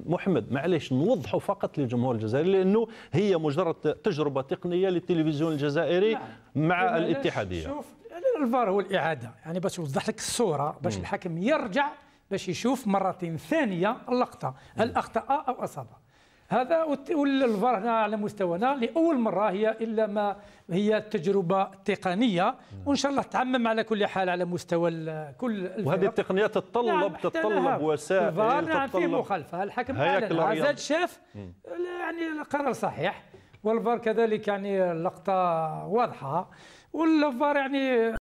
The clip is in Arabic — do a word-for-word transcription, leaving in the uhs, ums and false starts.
محمد معليش نوضحوا فقط للجمهور الجزائري، لانه هي مجرد تجربه تقنيه للتلفزيون الجزائري نعم. مع الاتحاديه. شوف الفار هو الاعاده، يعني باش يوضح لك الصوره، باش م. الحكم يرجع باش يشوف مرة ثانية اللقطة هل أخطأ أو أصاب. هذا والفار هنا على مستوانا لأول مرة، هي إلا ما هي تجربة تقنية، وإن شاء الله تعمم على كل حال على مستوى كل الفرق. وهذه التقنية تتطلب نعم تتطلب وسائل، الفار نعم فيه مخالفة، الحكم أعلن زاد شاف يعني القرار صحيح، والفار كذلك يعني اللقطة واضحة، والفار يعني